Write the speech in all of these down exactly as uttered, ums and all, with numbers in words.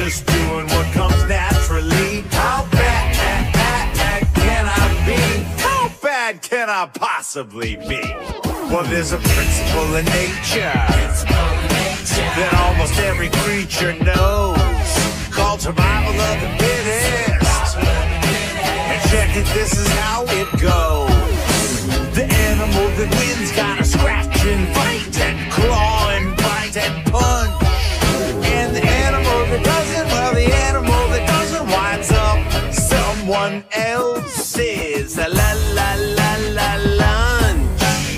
just doing what comes naturally. How bad can I be? How bad can I possibly be? Well, there's a principle in nature that almost every creature knows, called survival of the fittest. And check it, this is how it goes. The animal that wins gotta scratch and fight and claw and bite and punch. And the animal that doesn't, well, the animal that doesn't winds up someone else's la la la la lunch.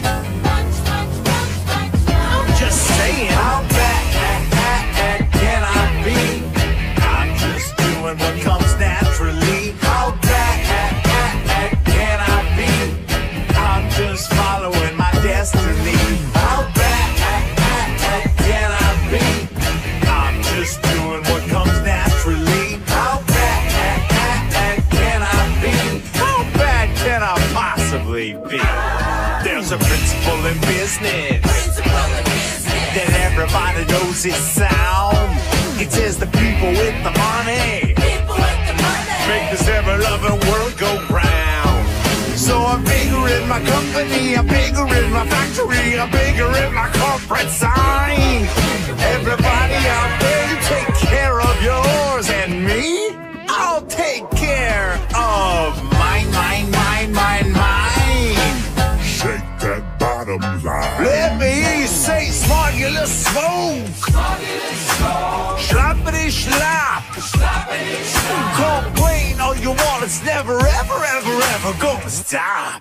I'm just saying, how bad can I be? I'm just doing what comes naturally. How bad can I be? I'm just following my destiny. How bad can I be? I'm just doing what comes naturally. How bad can I be? How bad can I possibly be? There's a principle in business that everybody knows is sound. It says the people with the money make this ever-loving world go round. So I'm bigger in my company, I'm bigger in my factory, I'm bigger in my corporate sign. Everybody out there, you take care of yours, and me, I'll take care of mine, mine, mine, mine, mine. Shake that bottom line. Let me hear you say smogula smoke. Sloppity slop. Complain all you want, it's never, ever, ever, ever gonna stop.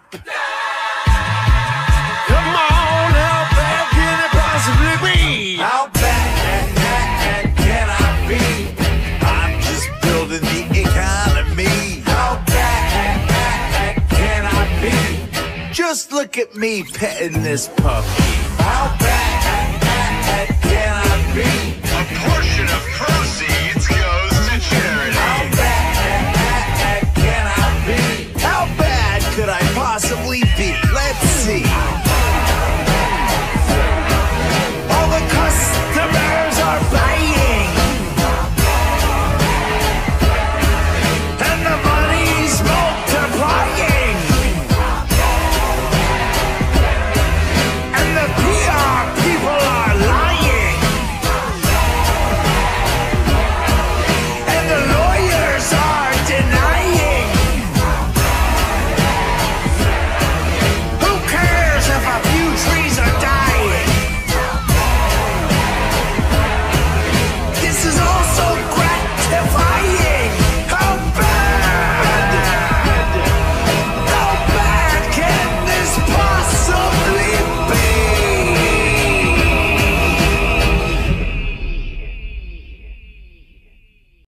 Come on, how bad can it possibly be? How bad can I be? I'm just building the economy. How bad can I be? Just look at me petting this puppy. How bad can I be?